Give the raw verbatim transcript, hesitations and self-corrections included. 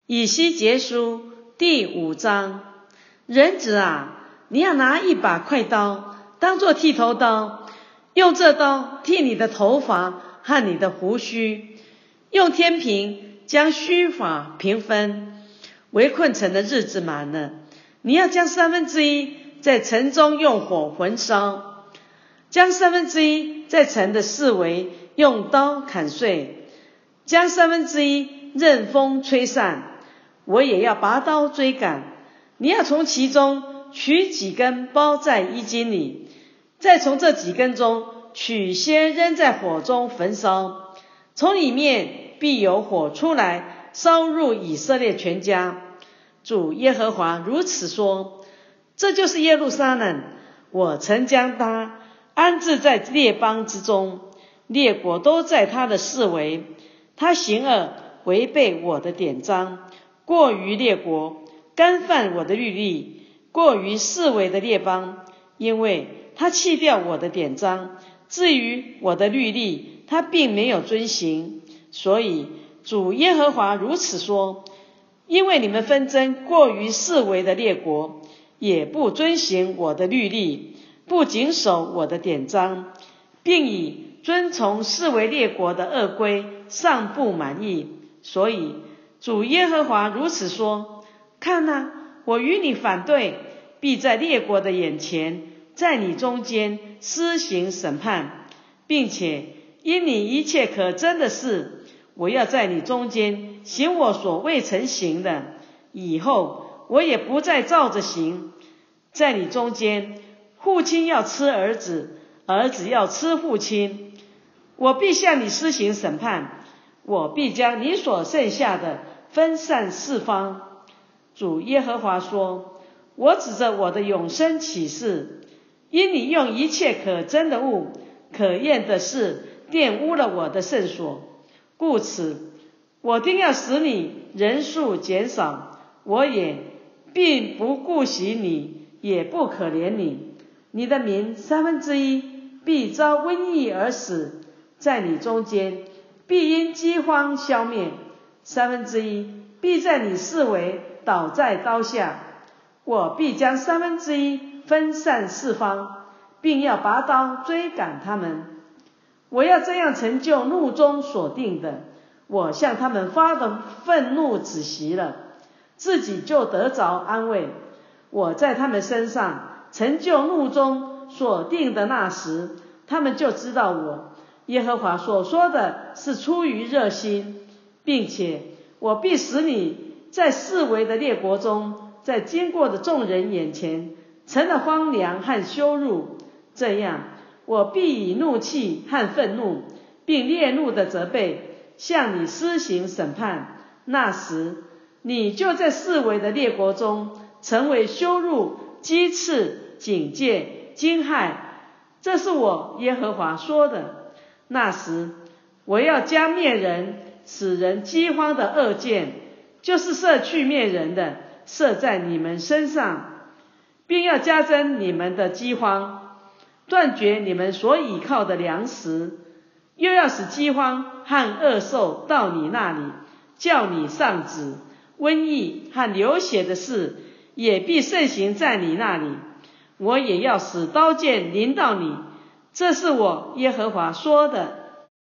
以西结书第五章，人子啊，你要拿一把快刀，当作剃头刀，用这刀剃你的头发和你的胡须，用天平将须发平分。围困城的日子满了，你要将三分之一在城中用火焚烧，将三分之一在城的四围用刀砍碎，将三分之一任风吹散。我也要拔刀追赶，你要从其中取几根包在衣襟里，再从这几根中取些扔在火中焚烧，从里面必有火出来，烧入以色列全家。主耶和华如此说，这就是耶路撒冷，我曾将他安置在列邦之中，列国都在他的四围。他行恶，违背我的典章，过于列国，干犯我的律例，过于四围的列邦，因为他弃掉我的典章，至于我的律例，他并没有遵行。所以主耶和华如此说，因为你们纷争过于四围的列国，也不遵行我的律例，不谨守我的典章，并以遵从四围列国的恶规尚不满意，所以主耶和华如此说，看哪，我与你反对，必在列国的眼前，在你中间施行审判，并且因你一切可憎的事，我要在你中间行我所未曾行的，以后我也不再照着行。在你中间，父亲要吃儿子，儿子要吃父亲，我必向你施行审判，我必将你所剩下的分散四方。主耶和华说，我指着我的永生起誓，因你用一切可憎的物、可厌的事玷污了我的圣所，故此我定要使你人数减少，我也并不顾惜你，也不可怜你。你的民三分之一必遭瘟疫而死，在你中间必因饥荒消灭，三分之一必在你四围倒在刀下。我必将三分之一分散四方，并要拔刀追赶他们。我要这样成就怒中所定的，我向他们发的愤怒止息了，自己就得着安慰。我在他们身上成就怒中所定的那时，他们就知道我耶和华所说的是出于热心，并且我必使你在四围的列国中，在经过的众人眼前成了荒凉和羞辱。这样我必以怒气和愤怒，并烈怒的责备，向你施行审判。那时你就在四围的列国中成为羞辱、讥刺、警戒、惊骇。这是我耶和华说的。那时我要将灭人、使人饥荒的恶箭，就是射去灭人的，射在你们身上，并要加增你们的饥荒，断绝你们所倚靠的粮食，又要使饥荒和恶兽到你那里，叫你丧子，瘟疫和流血的事也必盛行在你那里。我也要使刀剑临到你，这是我耶和华说的。